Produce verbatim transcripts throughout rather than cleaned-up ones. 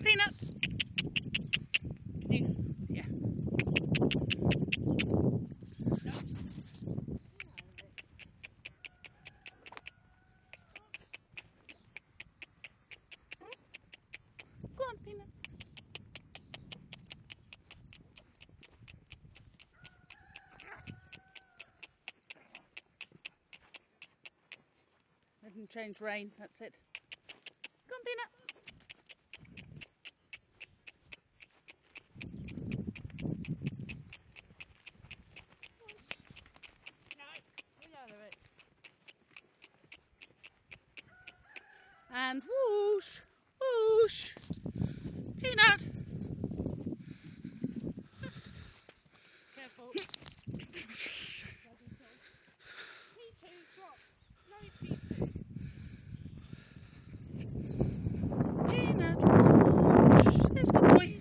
Peanut. You, yeah. Go on, Peanut. Let him change rain, that's it. Go on, Peanut. And whoosh, whoosh. Peanut. Careful. P two, drop. No P two. Peanut. Whoosh. There's a good boy.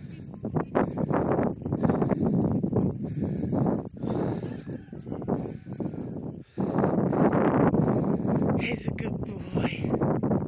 He's a good boy.